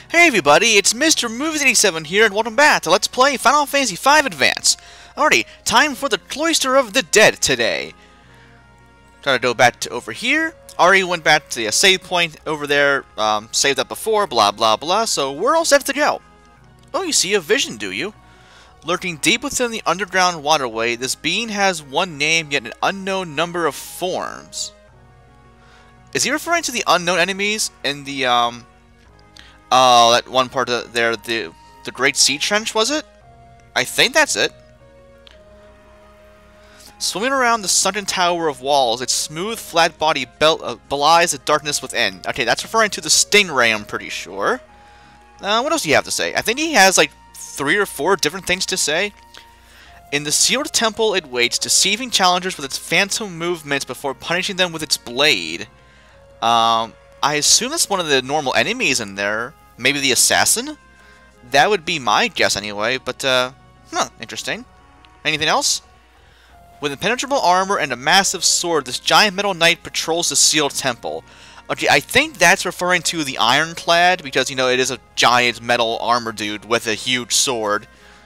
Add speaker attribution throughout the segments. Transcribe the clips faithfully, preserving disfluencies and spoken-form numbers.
Speaker 1: Hey everybody, it's Mister Movies eighty-seven here, and welcome back to Let's Play Final Fantasy five Advance. Alrighty, time for the Cloister of the Dead today. Try to go back to over here. Already went back to the save point over there, um, saved up before, blah blah blah, so we're all set to go. Oh, you see a vision, do you? Lurking deep within the underground waterway, this being has one name, yet an unknown number of forms. Is he referring to the unknown enemies in the, um... Oh, uh, that one part of there, the the Great Sea Trench, was it? I think that's it. Swimming around the sunken tower of walls, its smooth, flat body bel uh, belies the darkness within. Okay, that's referring to the Stingray, I'm pretty sure. Uh, what else do you have to say? I think he has like three or four different things to say. In the sealed temple, it waits, deceiving challengers with its phantom movements before punishing them with its blade. Um, I assume that's one of the normal enemies in there. Maybe the assassin? That would be my guess anyway, but, uh, huh, interesting. Anything else? With impenetrable armor and a massive sword, this giant metal knight patrols the sealed temple. Okay, I think that's referring to the Ironclad, because, you know, it is a giant metal armor dude with a huge sword.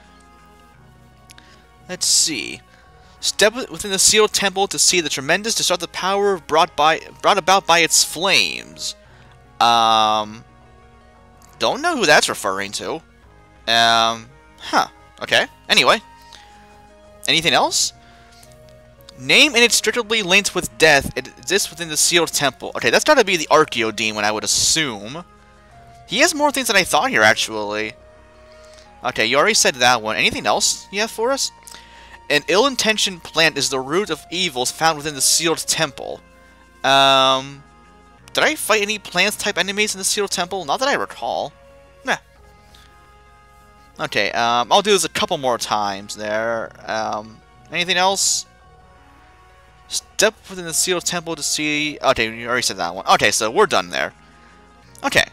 Speaker 1: Let's see. Step within the sealed temple to see the tremendous destructive power brought by brought about by its flames. Um... Don't know who that's referring to. Um, huh. Okay. Anyway. Anything else? Name inextricably linked with death. It exists within the sealed temple. Okay, that's gotta be the Archeo Demon, I would assume. He has more things than I thought here, actually. Okay, you already said that one. Anything else you have for us? An ill-intentioned plant is the root of evils found within the sealed temple. Um... Did I fight any plant-type enemies in the sealed temple? Not that I recall. Nah. Okay, um, I'll do this a couple more times there. Um, anything else? Step within the sealed temple to see... Okay, you already said that one. Okay, so we're done there. Okay.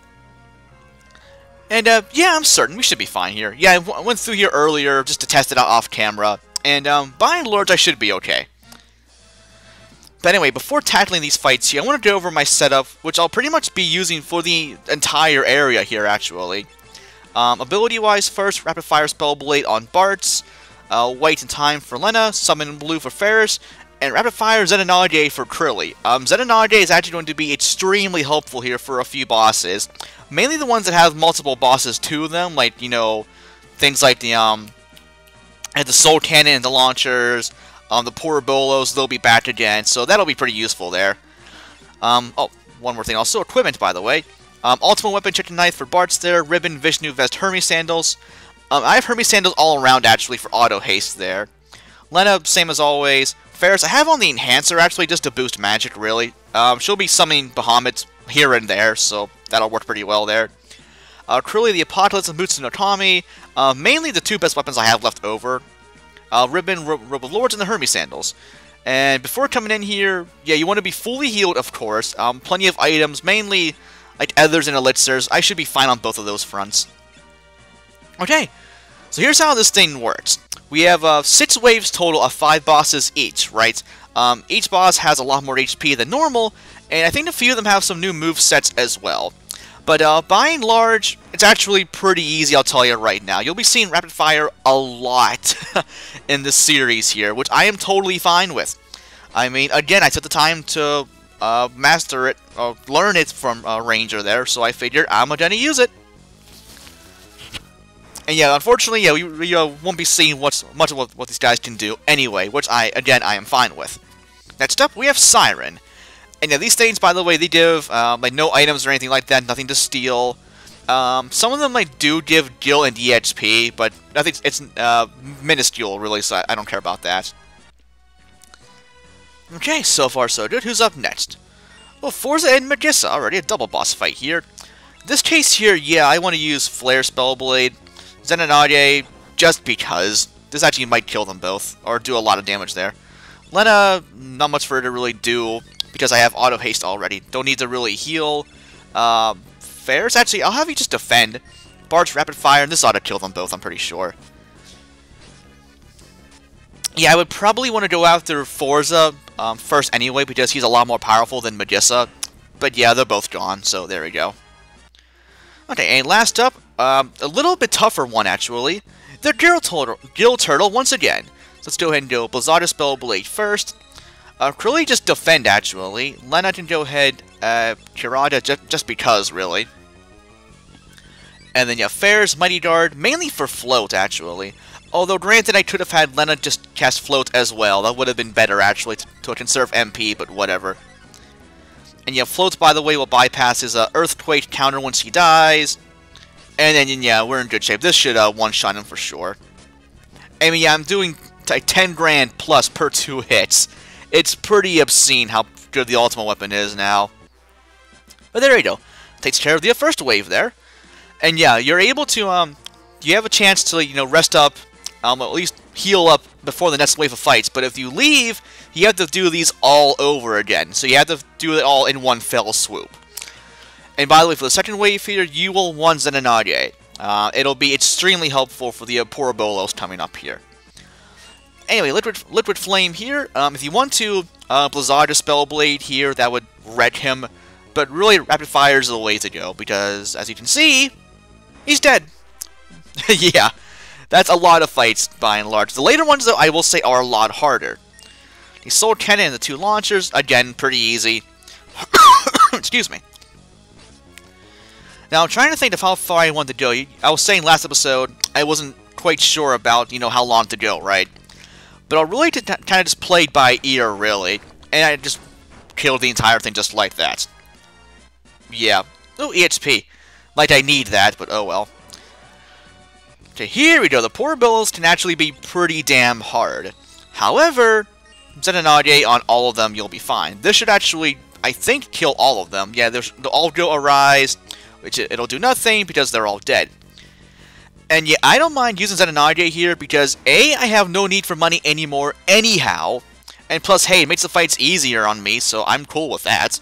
Speaker 1: And, uh, yeah, I'm certain we should be fine here. Yeah, I w went through here earlier just to test it out off-camera. And, um, by and large, I should be okay. But anyway, before tackling these fights here, I want to go over my setup, which I'll pretty much be using for the entire area here, actually. Um, Ability-wise, first, Rapid Fire Spellblade on Bartz, uh, White and Time for Lena, Summon Blue for Ferris, and Rapid Fire Zenonage for Krilly. Um, Zenonage is actually going to be extremely helpful here for a few bosses. Mainly the ones that have multiple bosses to them, like, you know, things like the, um, and the Soul Cannon and the Launchers. Um, the poor Bolos, they'll be back again, so that'll be pretty useful there. Um, oh, one more thing, also equipment, by the way. Um, Ultimate Weapon, Chicken Knife for Bartz there, Ribbon, Vishnu, Vest, Hermes Sandals. Um, I have Hermes Sandals all around, actually, for auto haste there. Lena, same as always. Ferris, I have on the Enhancer, actually, just to boost magic, really. Um, she'll be summoning Bahamut here and there, so that'll work pretty well there. Uh, Krilly, the Apocalypse, and Mutsu no Kami. Uh, mainly the two best weapons I have left over. Uh, Ribbon, Ro Robe of Lords, and the Hermes Sandals. And before coming in here, yeah, you want to be fully healed, of course. Um, plenty of items, mainly like Ethers and Elixirs. I should be fine on both of those fronts. Okay, so here's how this thing works. We have uh, six waves total of five bosses each, right? Um, each boss has a lot more H P than normal, and I think a few of them have some new move sets as well. But uh, by and large, it's actually pretty easy, I'll tell you right now. You'll be seeing Rapid Fire a lot in this series here, which I am totally fine with. I mean, again, I took the time to uh, master it, or learn it from uh, Ranger there, so I figured I'm gonna use it. And yeah, unfortunately, yeah, we, we uh, won't be seeing what's, much of what, what these guys can do anyway, which I, again, I am fine with. Next up, we have Siren. And yeah, these things, by the way, they give um, like no items or anything like that, nothing to steal. Um, some of them like do give Gil and E X P, but nothing. It's uh, minuscule, really. So I, I don't care about that. Okay, so far so good. Who's up next? Well, Forza and Magissa, already a double boss fight here. This case here, yeah, I want to use Flare Spellblade, Zenonage, just because this actually might kill them both or do a lot of damage there. Lena, not much for her to really do, because I have auto haste already. Don't need to really heal. Uh, Ferris, actually, I'll have you just defend. Bartz, Rapid Fire, and this ought to kill them both, I'm pretty sure. Yeah, I would probably want to go after Forza um, first anyway, because he's a lot more powerful than Magissa. But yeah, they're both gone, so there we go. Okay, and last up, um, a little bit tougher one, actually. The Gill Turtle, Gill Turtle once again. So let's go ahead and do Blizzard Spell Blade first. Uh, Curly just defend, actually. Lena can go ahead, uh, Kirada just, just because, really. And then, yeah, Fair's Mighty Guard, mainly for float, actually. Although, granted, I could have had Lena just cast float as well. That would have been better, actually, to, to conserve M P, but whatever. And, yeah, float, by the way, will bypass his uh, Earthquake counter once he dies. And then, yeah, we're in good shape. This should uh, one-shot him for sure. I mean, yeah, I'm doing like ten grand plus per two hits. It's pretty obscene how good the ultimate weapon is now. But there you go. Takes care of the first wave there. And yeah, you're able to, um, you have a chance to, you know, rest up, um, at least heal up before the next wave of fights. But if you leave, you have to do these all over again. So you have to do it all in one fell swoop. And by the way, for the second wave here, you will one Zenonage. Uh, it'll be extremely helpful for the uh, poor Bolos coming up here. Anyway, Liquid, Liquid Flame here. Um, if you want to uh, Blizzard a Spellblade here, that would wreck him. But really, Rapid Fire is the way to go, because, as you can see, he's dead. Yeah, that's a lot of fights, by and large. The later ones, though, I will say, are a lot harder. The Soul Cannon and the two launchers, again, pretty easy. Excuse me. Now, I'm trying to think of how far I want to go. I was saying last episode, I wasn't quite sure about, you know, how long to go, right? But I really kind of just played by ear, really. And I just killed the entire thing just like that. Yeah. Oh, E X P. Like I need that, but oh well. Okay, here we go. The poor bills can actually be pretty damn hard. However, Zenonage on all of them, you'll be fine. This should actually, I think, kill all of them. Yeah, they'll all go Arise, which it'll do nothing because they're all dead. And yeah, I don't mind using Zenonage here because A, I have no need for money anymore anyhow. And plus, hey, it makes the fights easier on me, so I'm cool with that.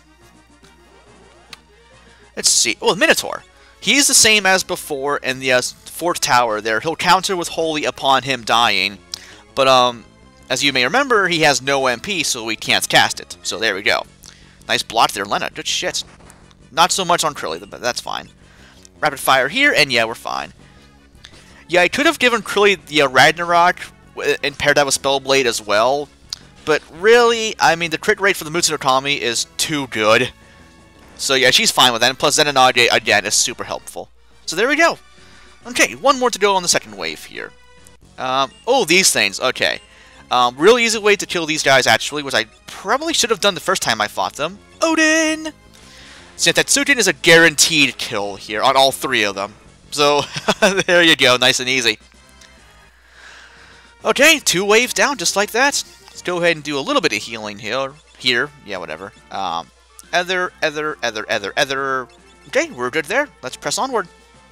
Speaker 1: Let's see. Oh, Minotaur. He's the same as before in the uh, fourth tower there. He'll counter with Holy upon him dying. But, um, as you may remember, he has no M P, so we can't cast it. So there we go. Nice block there, Lena. Good shit. Not so much on Krilly, but that's fine. Rapid Fire here, and yeah, we're fine. Yeah, I could have given Krilly the uh, Ragnarok and paired that with Spellblade as well. But really, I mean, the crit rate for the Mutsu no Kami is too good. So yeah, she's fine with that. And plus, Zenonage, again, is super helpful. So there we go. Okay, one more to go on the second wave here. Um, oh, these things. Okay. Um, real easy way to kill these guys, actually, which I probably should have done the first time I fought them. Odin! So Tetsuken is a guaranteed kill here on all three of them. So, there you go, nice and easy. Okay, two waves down, just like that. Let's go ahead and do a little bit of healing here. Here, yeah, whatever. Um, Ether, Ether, Ether, Ether, Ether. Okay, we're good there. Let's press onward.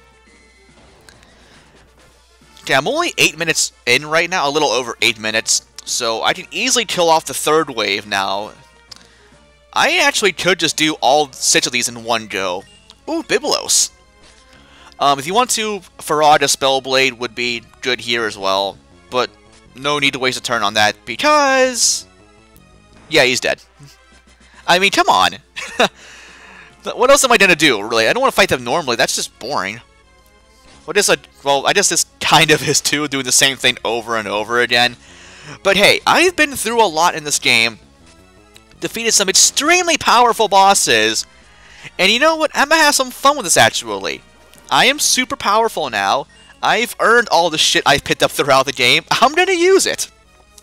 Speaker 1: Okay, I'm only eight minutes in right now, a little over eight minutes. So, I can easily kill off the third wave now. I actually could just do all six of these in one go. Ooh, Biblos. Um, if you want to, Farad a Spellblade would be good here as well, but no need to waste a turn on that because, yeah, he's dead. I mean, come on. What else am I gonna do, really? I don't want to fight them normally, that's just boring. What is a, well, I guess this kind of is too, doing the same thing over and over again. But hey, I've been through a lot in this game, defeated some extremely powerful bosses, and you know what, I'm gonna have some fun with this actually. I am super powerful now. I've earned all the shit I've picked up throughout the game. I'm gonna use it.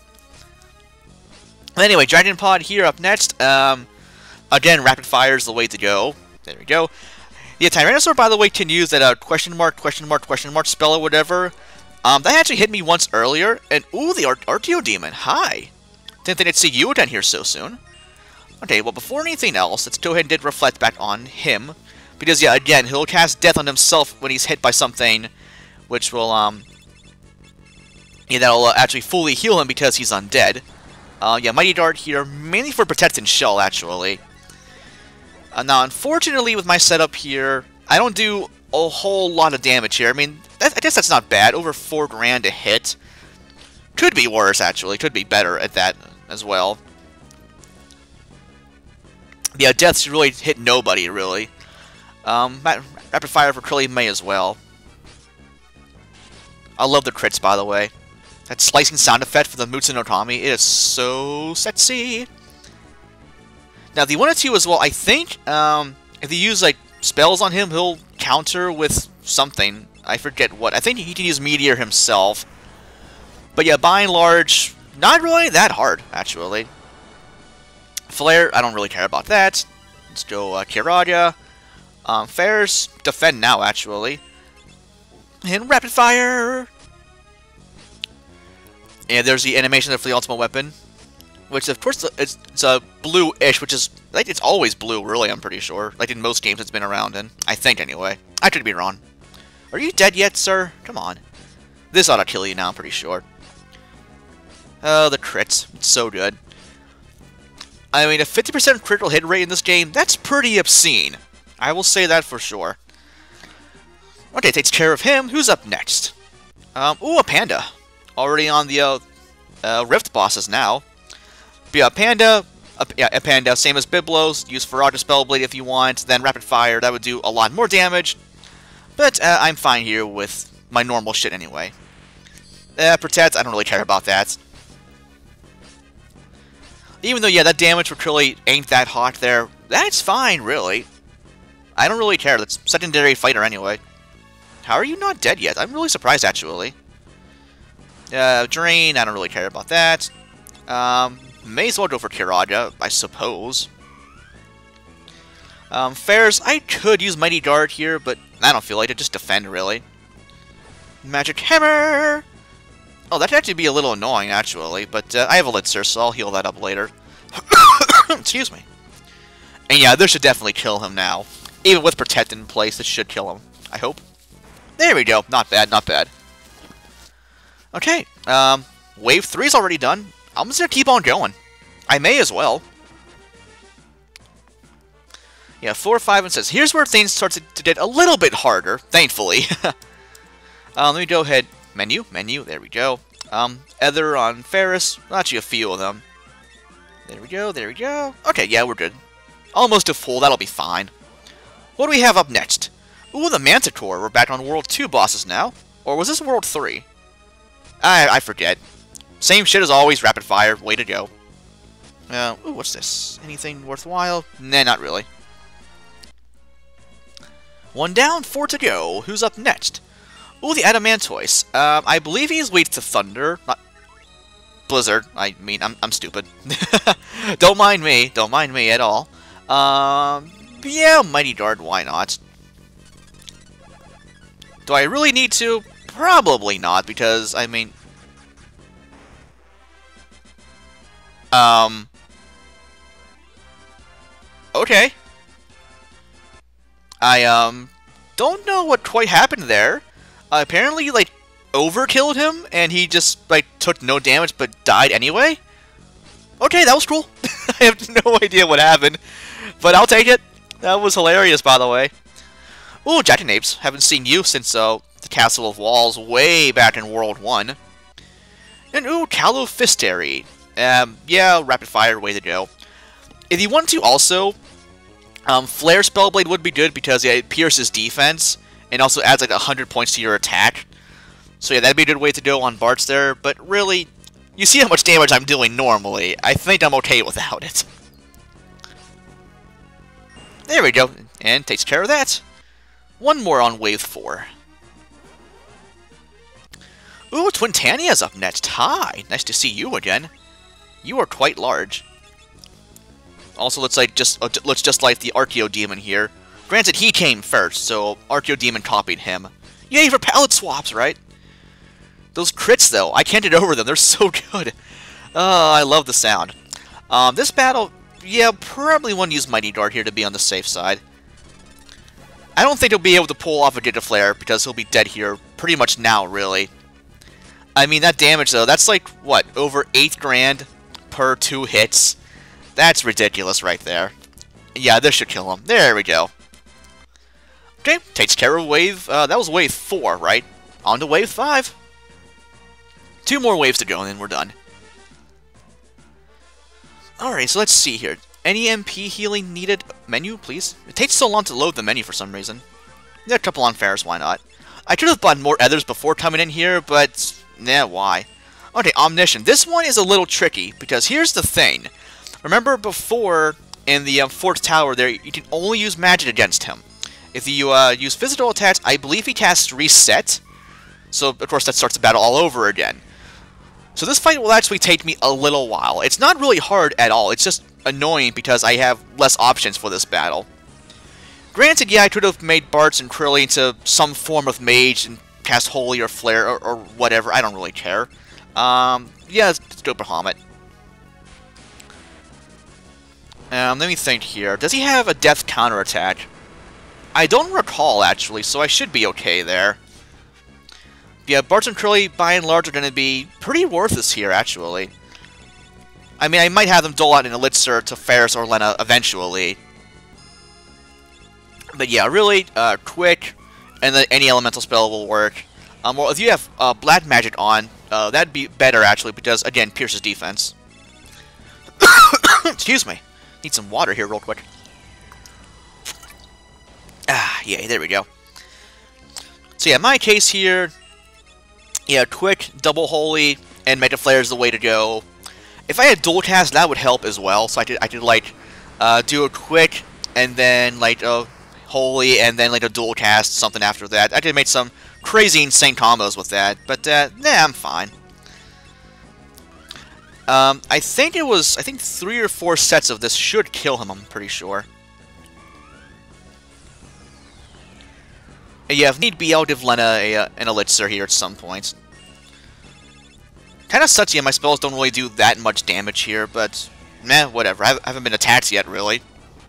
Speaker 1: Anyway, Dragon Pod here up next. Um, again, Rapid Fire is the way to go. There we go. Yeah, Tyrannosaur, by the way, can use that uh, question mark, question mark, question mark spell or whatever. Um, that actually hit me once earlier. And, ooh, the Ar Arteo Demon. Hi. Didn't think I'd see you again here so soon. Okay, well, before anything else, let's go ahead and did reflect back on him. Because, yeah, again, he'll cast Death on himself when he's hit by something, which will, um... yeah, that'll uh, actually fully heal him because he's undead. Uh, yeah, Mighty Dart here, mainly for Protect and Shell, actually. Uh, now, unfortunately, with my setup here, I don't do a whole lot of damage here. I mean, that, I guess that's not bad. Over four grand a hit. Could be worse, actually. Could be better at that as well. Yeah, deaths really hit nobody, really. Um, Rapid Fire for Curly May as well. I love the crits, by the way. That slicing sound effect for the Mutsu no Kami, it is so sexy. Now, the one or two as well, I think, um, if you use, like, spells on him, he'll counter with something. I forget what. I think he can use Meteor himself. But yeah, by and large, not really that hard, actually. Flare, I don't really care about that. Let's go uh, Kiraya. Um, Fair's defend now, actually. And Rapid Fire! And there's the animation for the ultimate weapon. Which, of course, it's, it's a blue-ish, which is, like, it's always blue, really, I'm pretty sure. Like, in most games it's been around in. I think, anyway. I could be wrong. Are you dead yet, sir? Come on. This ought to kill you now, I'm pretty sure. Oh, the crits. It's so good. I mean, a fifty percent critical hit rate in this game, that's pretty obscene. I will say that for sure. Okay, takes care of him. Who's up next? Um, ooh, a Panda. Already on the uh, uh, Rift bosses now. But yeah, Panda, a, yeah, a Panda, same as Biblos. Use Farage Spellblade if you want. Then Rapid Fire, that would do a lot more damage. But uh, I'm fine here with my normal shit anyway. Uh, Protect, I don't really care about that. Even though, yeah, that damage for Trilly ain't that hot there. That's fine, really. I don't really care. That's secondary fighter anyway. How are you not dead yet? I'm really surprised, actually. Uh, Drain, I don't really care about that. Um, may as well go for Kiraya, I suppose. Um, Fairs, I could use Mighty Guard here, but I don't feel like it. Just defend, really. Magic Hammer! Oh, that could actually be a little annoying, actually, but uh, I have Elixir, so I'll heal that up later. Excuse me. And yeah, this should definitely kill him now. Even with Protect in place, this should kill him. I hope. There we go. Not bad, not bad. Okay, um, Wave three is already done. I'm just gonna keep on going. I may as well. Yeah, four, five, and six. Here's where things start to, to get a little bit harder, thankfully. um, let me go ahead. Menu, menu, there we go. Um, Ether on Ferris, actually a few of them. There we go, there we go. Okay, yeah, we're good. Almost a full, that'll be fine. What do we have up next? Ooh, the Manticore. We're back on World two bosses now. Or was this World three? I, I forget. Same shit as always, Rapid Fire, way to go. Uh, ooh, what's this? Anything worthwhile? Nah, not really. One down, four to go. Who's up next? Ooh, the Adamantoise. Um, I believe he's weak to Thunder. Not Blizzard. I mean, I'm, I'm stupid. Don't mind me. Don't mind me at all. Um, yeah, Mighty Guard, why not? Do I really need to? Probably not, because, I mean... Um... Okay. I, um... don't know what quite happened there. Uh, apparently, like, overkilled him, and he just, like, took no damage but died anyway? Okay, that was cool. I have no idea what happened, but I'll take it. That was hilarious, by the way. Ooh, Jackanapes. Haven't seen you since, uh, the Castle of Walls way back in World one. And, ooh, Calofisteri. Um, yeah, Rapid Fire, way to go. If you want to also, um, Flare Spellblade would be good because yeah, it pierces defense. And also adds like one hundred points to your attack. So yeah, that'd be a good way to go on Bart's there. But really, you see how much damage I'm doing normally. I think I'm okay without it. There we go. And takes care of that. One more on Wave four. Ooh, Twintania's up next. Hi, nice to see you again. You are quite large. Also, let's like just uh, let's just like the Archeo Demon here. Granted, he came first, so Archeo Demon copied him. Yay for palette swaps, right? Those crits, though, I can't get over them. They're so good. Oh, I love the sound. Um, this battle, yeah, probably want to use Mighty Guard here to be on the safe side. I don't think he'll be able to pull off a Giga Flare because he'll be dead here pretty much now, really. I mean, that damage, though, that's like, what, over eight grand per two hits? That's ridiculous right there. Yeah, this should kill him. There we go. Okay, takes care of wave, uh, that was wave four, right? On to wave five. Two more waves to go and then we're done. Alright, so let's see here. Any M P healing needed? Menu, please? It takes so long to load the menu for some reason. Yeah, a couple on Ferris, why not? I could have bought more others before coming in here, but nah, why? Okay, Omniscient. This one is a little tricky, because here's the thing. Remember before, in the um, fourth tower there, you can only use magic against him. If you uh, use physical attacks, I believe he casts Reset. So, of course, that starts the battle all over again. So this fight will actually take me a little while. It's not really hard at all. It's just annoying because I have less options for this battle. Granted, yeah, I could have made Bartz and Krilly into some form of mage and cast Holy or Flare or, or whatever. I don't really care. Um, yeah, let's, let's go Bahamut. Um, let me think here. Does he have a death counterattack? I don't recall, actually, so I should be okay there. Yeah, Bartz and Krilly, by and large, are going to be pretty worthless here, actually. I mean, I might have them dole out an Elixir to Ferris or Lena eventually. But yeah, really, uh, quick, and then any elemental spell will work. Um, well, if you have uh, Black Magic on, uh, that'd be better, actually, because, again, pierces defense. Excuse me. Need some water here real quick. Ah, yeah, there we go. So yeah, in my case here, yeah, quick, double holy, and Mind Flayer is the way to go. If I had dual cast, that would help as well. So I could, I could like, uh, do a quick, and then like a holy, and then like a dual cast, something after that. I could make some crazy, insane combos with that, but uh, nah, I'm fine. Um, I think it was, I think three or four sets of this should kill him, I'm pretty sure. And yeah, if need be, I'll give Lena a, uh, an Elixir here at some point. Kinda sucks, yeah, my spells don't really do that much damage here, but meh, whatever. I haven't been attacked yet, really.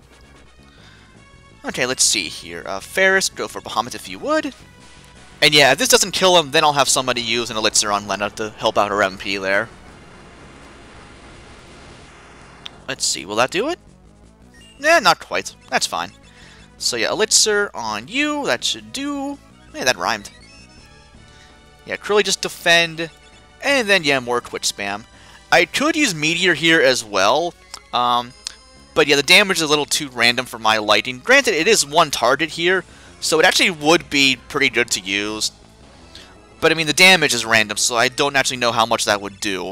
Speaker 1: Okay, let's see here. Uh, Ferris, go for Bahamut if you would. And yeah, if this doesn't kill him, then I'll have somebody use an Elixir on Lena to help out her M P there. Let's see, will that do it? Nah, not quite. That's fine. So yeah, Elixir on you, that should do... Yeah, that rhymed. Yeah, Krilly just defend, and then yeah, more quick spam. I could use Meteor here as well, um, but yeah, the damage is a little too random for my liking. Granted, it is one target here, so it actually would be pretty good to use. But I mean, the damage is random, so I don't actually know how much that would do.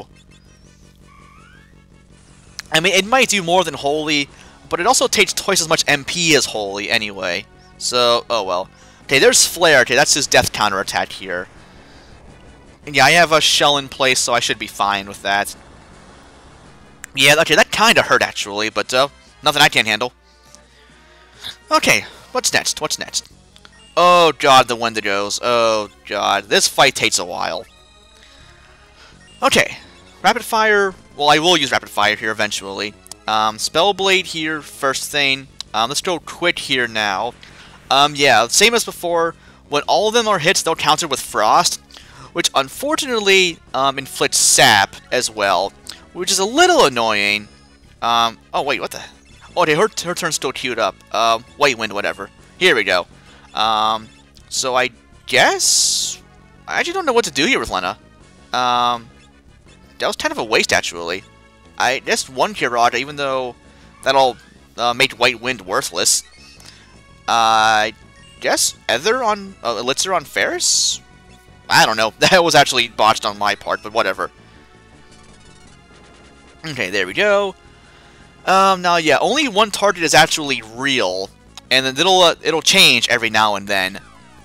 Speaker 1: I mean, it might do more than Holy, but it also takes twice as much M P as Holy anyway. So, oh well. Okay, there's Flare. Okay, that's his death counterattack here. And yeah, I have a shell in place, so I should be fine with that. Yeah, okay, that kind of hurt actually, but uh, nothing I can't handle. Okay, what's next? What's next? Oh god, the Wendigos. Oh god, this fight takes a while. Okay, Rapid Fire. Well, I will use Rapid Fire here eventually. Um, Spellblade here, first thing. Um, let's go quick here now. Um, yeah, same as before. When all of them are hits, they'll counter with Frost, which unfortunately um, inflicts Sap as well, which is a little annoying. Um, oh wait, what the? Oh, okay, her, her turn's still queued up. Um, White Wind, whatever. Here we go. Um, so I guess... I actually don't know what to do here with Lena. Um... That was kind of a waste, actually. I just one Kirada, even though that'll uh, make White Wind worthless. Uh, I guess Ether on uh, Elixir on Ferris? I don't know. That was actually botched on my part, but whatever. Okay, there we go. Um, now, yeah, only one target is actually real, and then it'll uh, it'll change every now and then.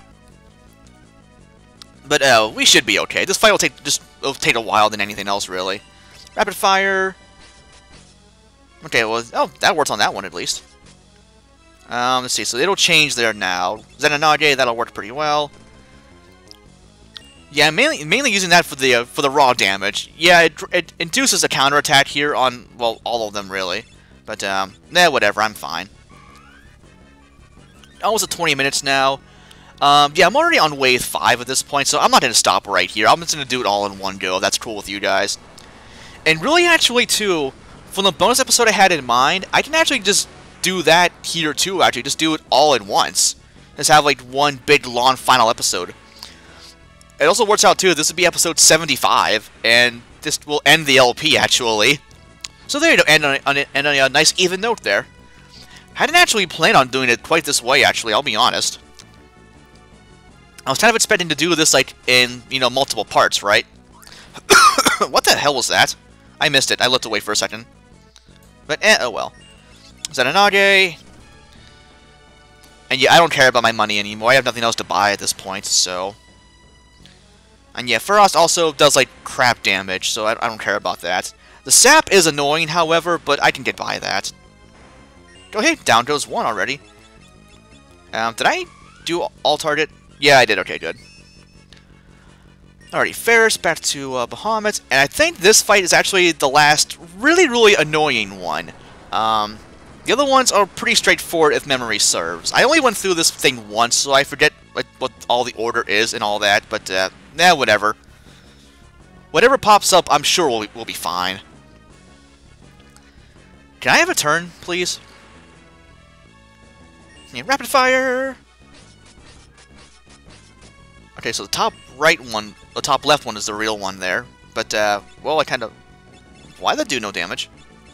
Speaker 1: But uh, we should be okay. This fight will take just it'll take a while than anything else, really. Rapid Fire. Okay, well, oh, that works on that one at least. Um, let's see. So it'll change there now. Zenonage, that'll work pretty well. Yeah, mainly mainly using that for the uh, for the raw damage. Yeah, it, it induces a counterattack here on well all of them really. But um, nah, whatever. I'm fine. Almost at twenty minutes now. Um, yeah, I'm already on wave five at this point, so I'm not going to stop right here. I'm just going to do it all in one go, if that's cool with you guys. And really, actually, too, from the bonus episode I had in mind, I can actually just do that here, too, actually. Just do it all at once. Just have, like, one big, long final episode. It also works out, too. This would be episode seventy-five, and this will end the L P, actually. So there you go, end on a, on a, on a nice, even note there. I didn't actually plan on doing it quite this way, actually, I'll be honest. I was kind of expecting to do this, like, in, you know, multiple parts, right? What the hell was that? I missed it. I looked away for a second. But, eh, oh well. Zananage. And yeah, I don't care about my money anymore. I have nothing else to buy at this point, so... And yeah, Frost also does, like, crap damage, so I, I don't care about that. The sap is annoying, however, but I can get by that. Oh, hey, down goes one already. Um, did I do all target? Yeah, I did. Okay, good. Alrighty, Ferris back to uh, Bahamut, and I think this fight is actually the last really, really annoying one. Um, the other ones are pretty straightforward if memory serves. I only went through this thing once, so I forget like, what all the order is and all that, but, uh, nah, whatever. Whatever pops up, I'm sure we'll, we'll be fine. Can I have a turn, please? Yeah, rapid fire! Okay, so the top right one, the top left one is the real one there. But, uh, well, I kind of... Why that do no damage?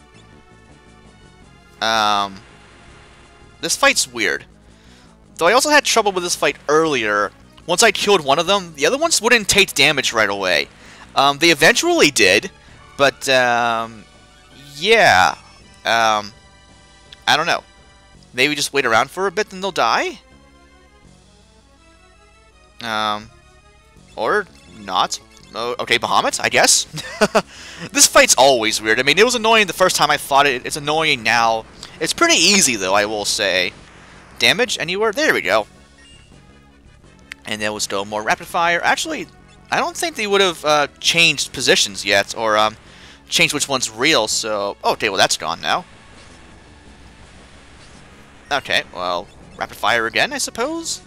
Speaker 1: Um... This fight's weird. Though I also had trouble with this fight earlier. Once I killed one of them, the other ones wouldn't take damage right away. Um, they eventually did, but, um... yeah. Um... I don't know. Maybe just wait around for a bit and they'll die? Um, or not. Oh, okay, Bahamut, I guess. This fight's always weird. I mean, it was annoying the first time I fought it. It's annoying now. It's pretty easy, though, I will say. Damage anywhere? There we go. And there was still more rapid fire. Actually, I don't think they would have uh, changed positions yet, or um, changed which one's real, so... Oh, okay, well, that's gone now. Okay, well, rapid fire again, I suppose?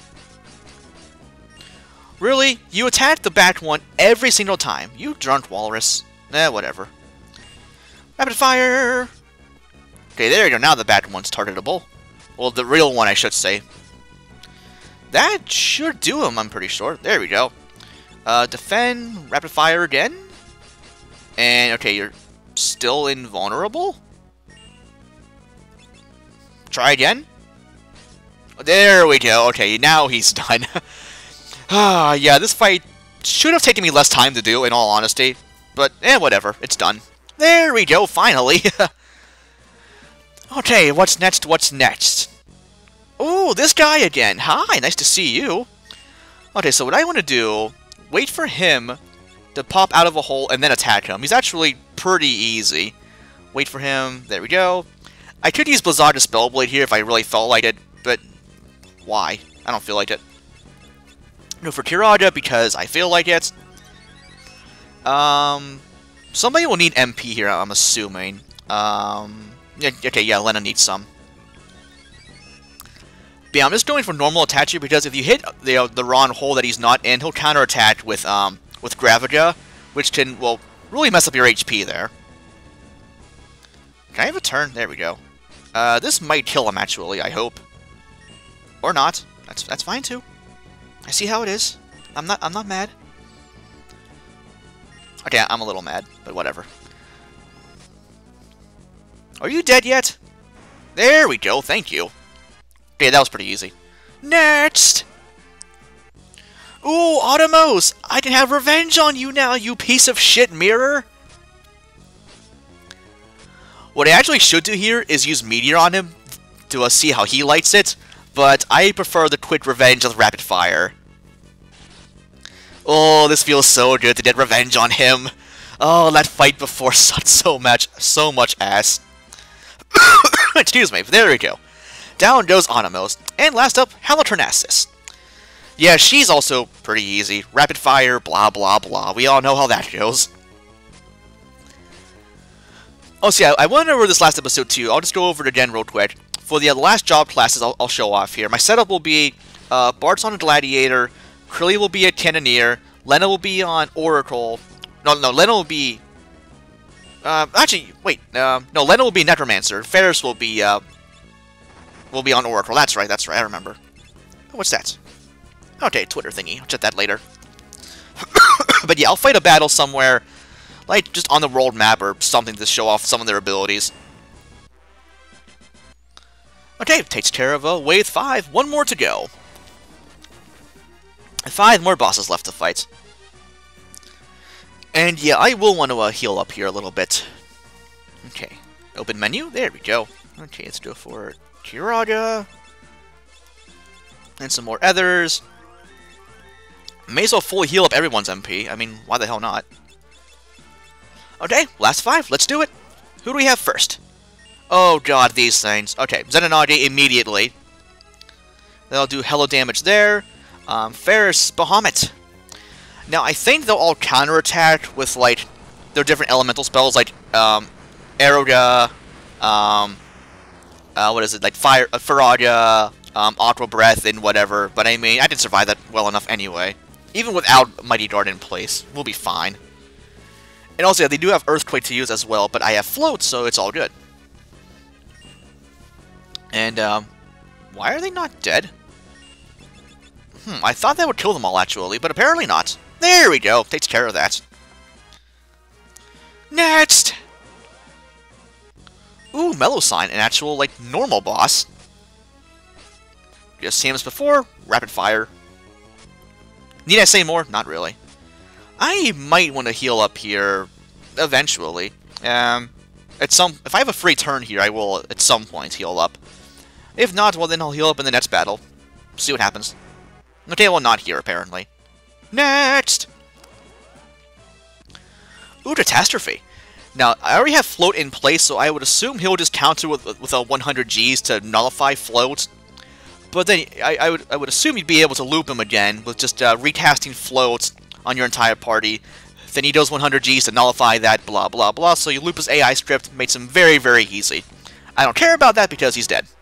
Speaker 1: Really? You attack the back one every single time. You drunk walrus. Eh, whatever. Rapid fire! Okay, there you go. Now the back one's targetable. Well, the real one, I should say. That should do him, I'm pretty sure. There we go. Uh, defend, rapid fire again. And, okay, you're still invulnerable? Try again? There we go. Okay, now he's done. Ah, yeah, this fight should have taken me less time to do, in all honesty. But, eh, whatever. It's done. There we go, finally. Okay, what's next? What's next? Oh, this guy again. Hi, nice to see you. Okay, so what I want to do, wait for him to pop out of a hole and then attack him. He's actually pretty easy. Wait for him. There we go. I could use Blizzard Spellblade here if I really felt like it, but why? I don't feel like it. No, for Kiraja, because I feel like it. Um, somebody will need M P here, I'm assuming. Um, yeah, okay, yeah, Lena needs some. But yeah, I'm just going for normal attack here, because if you hit the, uh, the wrong hole that he's not in, he'll counterattack with, um, with Graviga, which can, well, really mess up your H P there. Can I have a turn? There we go. Uh, this might kill him, actually, I hope. Or not. That's, that's fine, too. I see how it is. I'm not I'm not mad. Okay, I'm a little mad, but whatever. Are you dead yet? There we go, thank you. Okay, that was pretty easy. Next! Ooh, Automos! I can have revenge on you now, you piece of shit mirror! What I actually should do here is use Meteor on him to uh, see how he lights it. But I prefer the quick revenge with rapid fire. Oh, this feels so good to get revenge on him. Oh, that fight before sucked so much, so much ass. Excuse me, there we go. Down goes Automos. And last up, Halicarnassus. Yeah, she's also pretty easy. Rapid fire, blah blah blah. We all know how that goes. Oh, see, I, I went over this last episode too. I'll just go over it again real quick. For the uh, last job classes, I'll, I'll show off here. My setup will be uh, Bart's on a Gladiator, Curly will be a Cannoneer, Lena will be on Oracle. No, no, Lena will be... Uh, actually, wait. Uh, no, Lena will be Necromancer. Ferris will be uh, will be on Oracle. That's right, that's right, I remember. What's that? Okay, Twitter thingy. I'll check that later. But yeah, I'll fight a battle somewhere, like just on the world map or something to show off some of their abilities. Okay, takes care of uh, wave five. One more to go. Five more bosses left to fight. And yeah, I will want to uh, heal up here a little bit. Okay, open menu. There we go. Okay, let's go for Kiraga. And some more others. May as well fully heal up everyone's M P. I mean, why the hell not? Okay, last five. Let's do it. Who do we have first? Oh god, these things. Okay, Zenonagi immediately. They'll do hella damage there. Um, Ferris, Bahamut. Now, I think they'll all counterattack with, like, their different elemental spells, like, um, Aeroga, um, uh, what is it, like, Fire, uh, Faraga, um, Aqua Breath, and whatever. But, I mean, I did survive that well enough anyway. Even without Mighty Guard in place, we'll be fine. And also, yeah, they do have Earthquake to use as well, but I have Float, so it's all good. And, um, why are they not dead? Hmm, I thought that would kill them all, actually, but apparently not. There we go, takes care of that. Next! Ooh, Mellow Sign, an actual, like, normal boss. Just same as before, Rapid Fire. Need I say more? Not really. I might want to heal up here eventually. Um, at some, if I have a free turn here, I will at some point heal up. If not, well then I'll heal up in the next battle. See what happens. Okay, well not here apparently. Next! Ooh, Catastrophe. Now, I already have Float in place, so I would assume he'll just counter with, with a one hundred Gs to nullify Float. But then, I, I, would, I would assume you'd be able to loop him again with just uh, recasting Float on your entire party. Then he does one hundred Gs to nullify that, blah blah blah, so you loop his A I script, makes him very, very easy. I don't care about that because he's dead.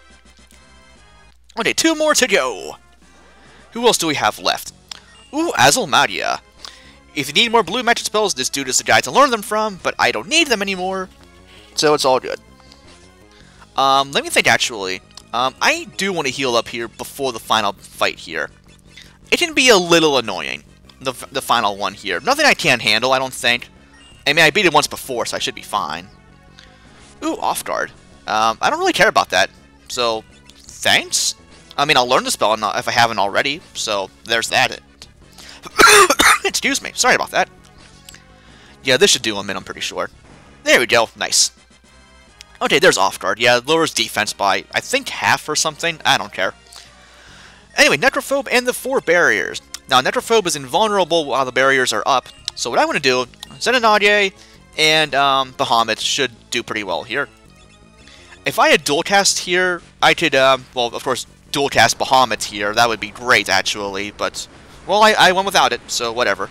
Speaker 1: Okay, two more to go. Who else do we have left? Ooh, Azalmadia. If you need more blue magic spells, this dude is the guy to learn them from, but I don't need them anymore, so it's all good. Um, let me think actually. Um, I do want to heal up here before the final fight here. It can be a little annoying, the, the final one here. Nothing I can't handle, I don't think. I mean, I beat it once before, so I should be fine. Ooh, Off Guard. Um, I don't really care about that, so thanks. I mean, I'll learn the spell if I haven't already, so there's that. Excuse me, sorry about that. Yeah, this should do him in, I'm pretty sure. There we go, nice. Okay, there's Off Guard. Yeah, lowers defense by, I think, half or something. I don't care. Anyway, Necrophobe and the four barriers. Now, Necrophobe is invulnerable while the barriers are up. So what I want to do, Zenonage and um, Bahamut should do pretty well here. If I had dual cast here, I could, um, well, of course, dual cast Bahamut here. That would be great, actually. But, well, I, I went without it, so whatever.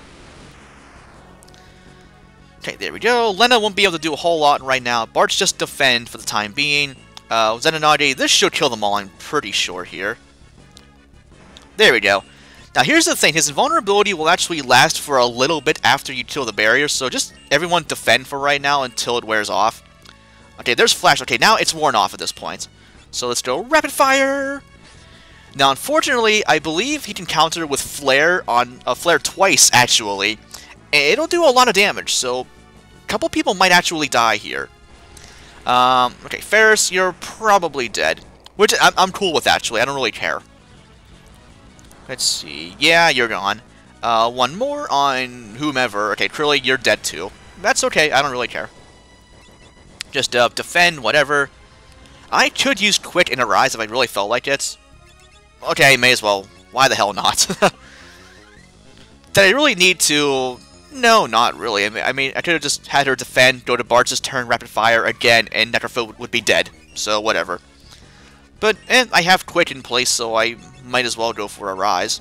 Speaker 1: Okay, there we go. Lena won't be able to do a whole lot right now. Bart's just defend for the time being. Uh, Zenonage, this should kill them all, I'm pretty sure here. There we go. Now here's the thing, his invulnerability will actually last for a little bit after you kill the barrier, so just everyone defend for right now until it wears off. Okay, there's Flash. Okay, now it's worn off at this point. So let's go Rapid Fire! Now unfortunately, I believe he can counter with Flare on uh, Flare twice, actually. And it'll do a lot of damage, so a couple people might actually die here. Um, okay, Ferris, you're probably dead. Which I'm, I'm cool with, actually. I don't really care. Let's see. Yeah, you're gone. Uh, one more on whomever. Okay, Trilly, you're dead too. That's okay. I don't really care. Just uh, defend, whatever. I could use Quick and Arise if I really felt like it. Okay, may as well. Why the hell not? Did I really need to? No, not really. I mean, I, mean, I could have just had her defend, go to Bart's turn, Rapid Fire again, and Necrophobe would be dead. So, whatever. But, eh, I have Quick in place, so I might as well go for a Rise.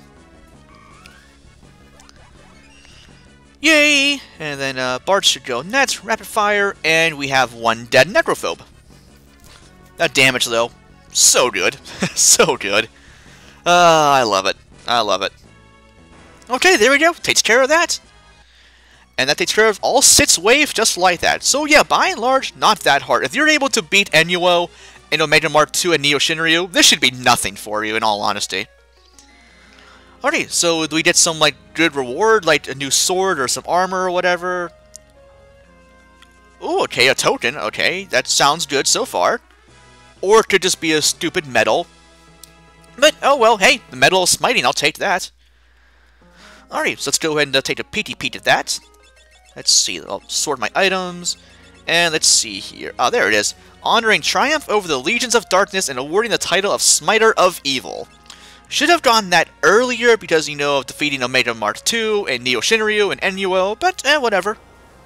Speaker 1: Yay! And then uh, Bart should go next, Rapid Fire, and we have one dead Necrophobe. That damage, though, so good. So good. Uh, I love it. I love it. Okay, there we go. Takes care of that. And that takes care of all six waves just like that. So yeah, by and large, not that hard. If you're able to beat Enuo in Omega Mark two and Neo Shinryu, this should be nothing for you, in all honesty. Okay, so do we get some, like, good reward, like a new sword or some armor or whatever? Ooh, okay, a token. Okay, that sounds good so far. Or it could just be a stupid medal. But, oh well, hey, the Medal of Smiting, I'll take that. Alright, so let's go ahead and uh, take a peety peek at that. Let's see, I'll sort my items. And let's see here. Oh, there it is. Honoring triumph over the legions of darkness and awarding the title of Smiter of Evil. Should have gotten that earlier because, you know, of defeating Omega Mark two and Neo Shinryu and Enuo, but eh, whatever.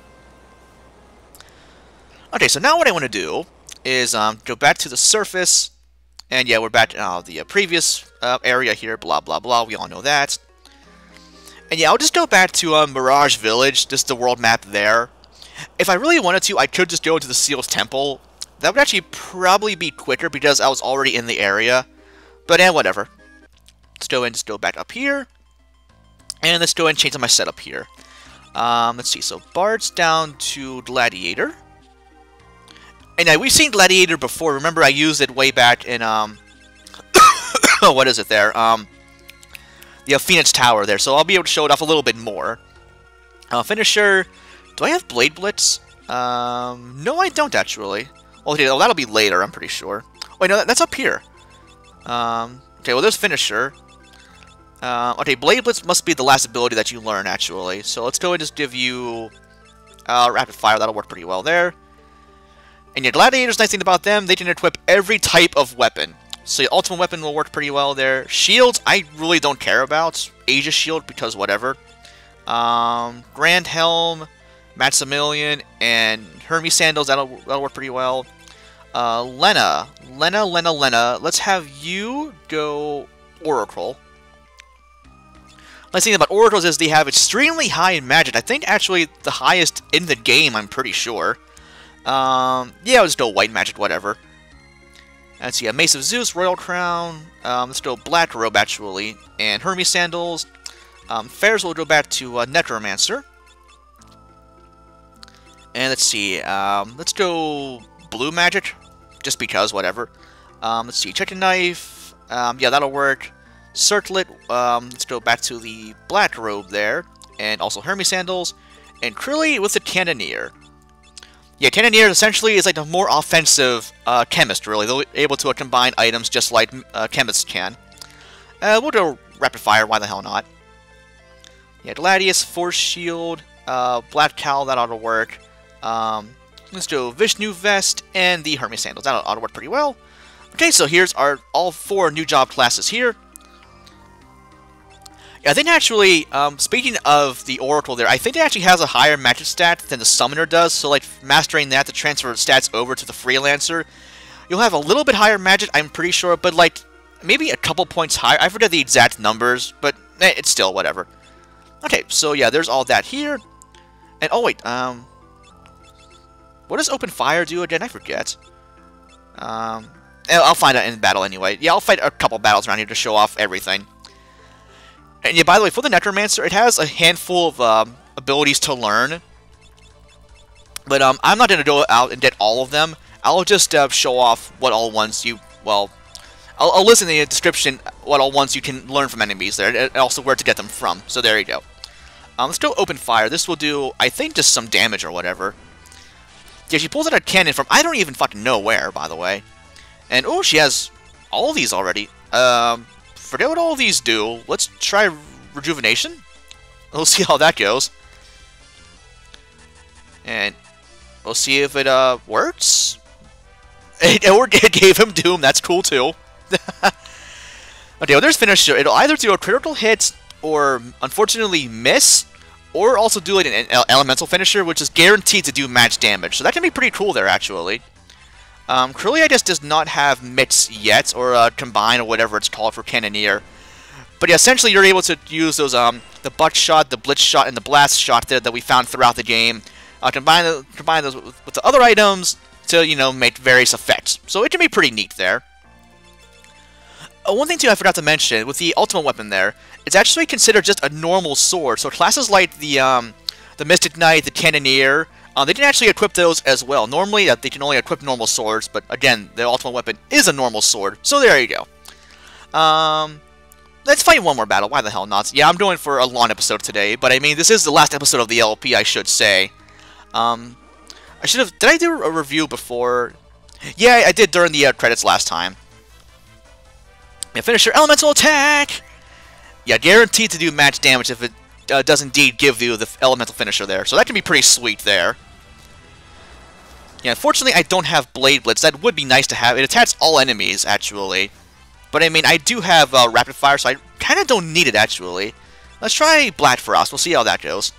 Speaker 1: Okay, so now what I want to do is um, go back to the surface. And yeah, we're back to uh, the uh, previous uh, area here, blah, blah, blah. We all know that. And yeah, I'll just go back to um, Mirage Village, just the world map there. If I really wanted to, I could just go to the Seals Temple. That would actually probably be quicker because I was already in the area. But eh, whatever. Let's go and just go back up here. And let's go and change my setup here. Um, let's see, so Bard's down to Gladiator. And yeah, we've seen Gladiator before. Remember, I used it way back in, um... what is it there? Um... The uh, Phoenix Tower there, so I'll be able to show it off a little bit more. Uh, finisher, do I have Blade Blitz? Um, no, I don't actually. Well, okay, well, that'll be later, I'm pretty sure. Wait, no, that, that's up here. Um, okay, well, there's Finisher. Uh, okay, Blade Blitz must be the last ability that you learn, actually. So let's go and just give you uh, Rapid Fire. That'll work pretty well there. And your Gladiators, nice thing about them, they can equip every type of weapon. So your ultimate weapon will work pretty well there. Shields, I really don't care about. Aegis Shield, because whatever. Um, Grand Helm, Maximilian, and Hermes Sandals, that'll, that'll work pretty well. Uh, Lena. Lena, Lena, Lena. Let's have you go Oracle. Nice thing about Oracles is they have extremely high magic. I think actually the highest in the game, I'm pretty sure. Um, yeah, I'll just go White Magic, whatever. Let's see, a Mace of Zeus, Royal Crown, um, let's go Black Robe, actually, and Hermes Sandals. Um, Fairs will go back to uh, Necormancer. And let's see, um, let's go Blue Magic, just because, whatever. Um, let's see, Chicken Knife, um, yeah, that'll work. Circlet, um, let's go back to the Black Robe there, and also Hermes Sandals, and Krilly with the Cannoneer. Yeah, Cannoneer essentially is like a more offensive uh, chemist, really. They're able to uh, combine items just like uh, chemists can. Uh, we'll go Rapid Fire, why the hell not? Yeah, Gladius, Force Shield, uh, Black Cowl, that ought to work. Um, let's do Vishnu Vest and the Hermes Sandals, that ought to work pretty well. Okay, so here's our all four new job classes here. Yeah, I think actually, um, speaking of the Oracle there, I think it actually has a higher magic stat than the Summoner does, so like mastering that to transfer stats over to the Freelancer, you'll have a little bit higher magic, I'm pretty sure, but like, maybe a couple points higher. I forget the exact numbers, but eh, it's still whatever. Okay, so yeah, there's all that here. And oh wait, um, what does Open Fire do again? I forget. Um, I'll find out in battle anyway. Yeah, I'll fight a couple battles around here to show off everything. And yeah, by the way, for the Necromancer, it has a handful of um, abilities to learn. But um, I'm not going to go out and get all of them. I'll just uh, show off what all ones you, well, I'll, I'll list in the description what all ones you can learn from enemies there, and also where to get them from. So there you go. Um, let's go Open Fire. This will do, I think, just some damage or whatever. Yeah, she pulls out a cannon from, I don't even fucking know where, by the way. And, oh, she has all these already. Um... Forget what all these do. Let's try Rejuvenation. We'll see how that goes. And we'll see if it uh works. It, it gave him Doom. That's cool too. Okay, well there's Finisher. It'll either do a critical hit or unfortunately miss, or also do like an elemental finisher, which is guaranteed to do match damage. So that can be pretty cool there actually. Um, Krilly, I guess, does not have Mitts yet, or uh, Combine, or whatever it's called for Cannoneer. But yeah, essentially you're able to use those, um, the Buck Shot, the Blitz Shot, and the Blast Shot there that we found throughout the game. Uh, combine, the, combine those with, with the other items to, you know, make various effects. So it can be pretty neat there. Uh, one thing, too, I forgot to mention, with the ultimate weapon there, it's actually considered just a normal sword. So classes like the, um, the Mystic Knight, the Cannoneer, Uh, they can actually equip those as well. Normally, uh, they can only equip normal swords, but again, the ultimate weapon is a normal sword. So there you go. Um, let's fight one more battle. Why the hell not? Yeah, I'm doing for a long episode today, but I mean, this is the last episode of the L P, I should say. Um, I should have... Did I do a review before? Yeah, I did during the uh, credits last time. Yeah, finish your elemental attack! Yeah, guaranteed to do match damage if it uh, does indeed give you the elemental finisher there. So that can be pretty sweet there. Yeah, unfortunately, I don't have Blade Blitz. That would be nice to have. It attacks all enemies, actually. But, I mean, I do have uh, Rapid Fire, so I kind of don't need it, actually. Let's try Black Frost. We'll see how that goes.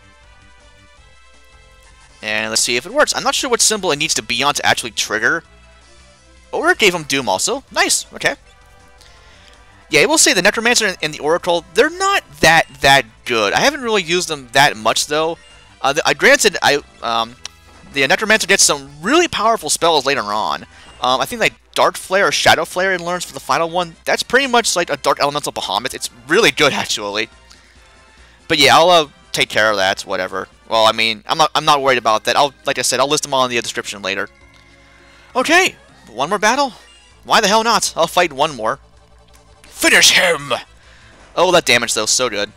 Speaker 1: And let's see if it works. I'm not sure what symbol it needs to be on to actually trigger. Or it gave him Doom also. Nice. Okay. Yeah, I will say the Necromancer and the Oracle, they're not that, that good. I haven't really used them that much, though. Uh, the, I granted, I... Um, The Necromancer gets some really powerful spells later on. Um, I think like Dark Flare or Shadow Flare it learns for the final one. That's pretty much like a Dark Elemental Bahamut. It's really good, actually. But yeah, I'll uh, take care of that, whatever. Well, I mean, I'm not, I'm not worried about that. I'll, like I said, I'll list them all in the description later. Okay, one more battle? Why the hell not? I'll fight one more. Finish him! Oh, that damage, though, so good.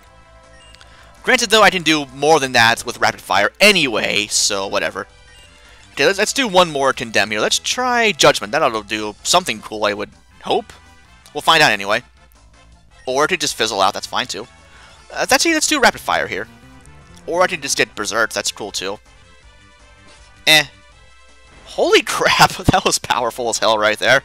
Speaker 1: Granted, though, I can do more than that with Rapid Fire anyway, so whatever. Okay, let's, let's do one more Condemn here. Let's try Judgment. That ought to do something cool, I would hope. We'll find out anyway. Or it could just fizzle out. That's fine, too. Uh, that's, let's do Rapid Fire here. Or I could just get Berserk. That's cool, too. Eh. Holy crap, that was powerful as hell right there.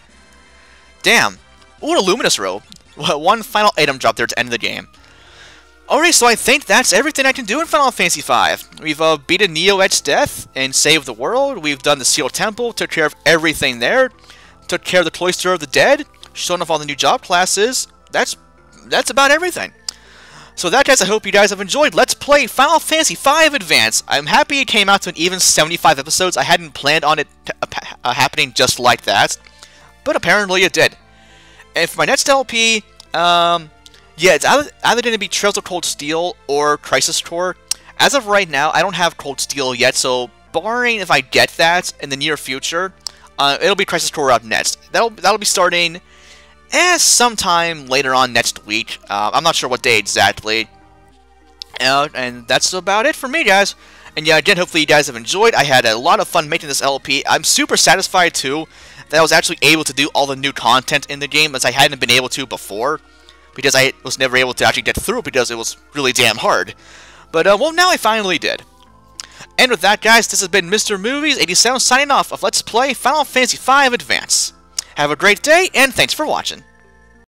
Speaker 1: Damn. Ooh, a Luminous Robe. One final item drop there to end the game. Alright, so I think that's everything I can do in Final Fantasy five. We've uh, beaten Neo Edge's death and saved the world. We've done the Sealed Temple, took care of everything there. Took care of the Cloister of the Dead, shown off all the new job classes. That's that's about everything. So that, guys, I hope you guys have enjoyed. Let's play Final Fantasy five Advance. I'm happy it came out to an even seventy-five episodes. I hadn't planned on it uh, happening just like that, but apparently it did. And for my next L P, um... yeah, it's either, either going to be Trails of Cold Steel or Crisis Core. As of right now, I don't have Cold Steel yet, so barring if I get that in the near future, uh, it'll be Crisis Core up next. That'll that'll be starting eh, sometime later on next week. Uh, I'm not sure what day exactly. Uh, and that's about it for me, guys. And yeah, again, hopefully you guys have enjoyed. I had a lot of fun making this L P. I'm super satisfied, too, that I was actually able to do all the new content in the game, as I hadn't been able to before. Because I was never able to actually get through because it was really damn hard. But, uh, well, now I finally did. And with that, guys, this has been Mister Movies eighty-seven signing off of Let's Play Final Fantasy five Advance. Have a great day, and thanks for watching.